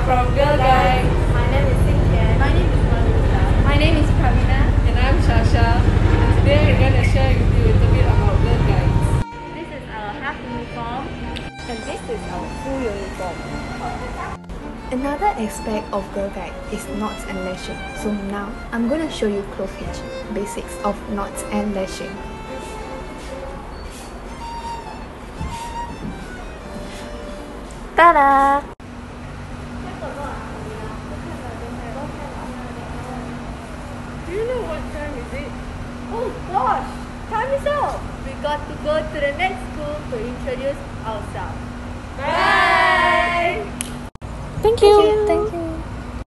from Girl Guide. My name is Cynthia. My name is Manusa. My name is Pravina. And I'm Shasha. Today we're going to share with you a little bit about Girl Guides. This is our half uniform. And this is our full uniform. Another aspect of Girl Guide is knots and lashing. So now I'm going to show you clove hitch, basics of knots and lashing. Ta-da! Do you know what time is it? Oh gosh! Time is up! We got to go to the next school to introduce ourselves. Bye! Thank you.